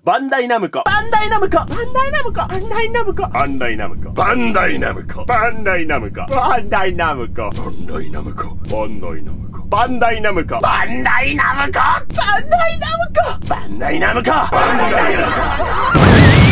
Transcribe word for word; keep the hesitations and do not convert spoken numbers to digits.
バンダイナムコ。バンダイナムコ。バンダイナムコ。バンダイナムコ。バンダイナムコ。バンダイナムコ。バンダイナムコ。バンダイナムコ。バンダイナムコ。バンダイナムコ。バンダイナムコ。バンダイナムコ。バンダイナムコ。バンダイナムコ。バンダイナムコ。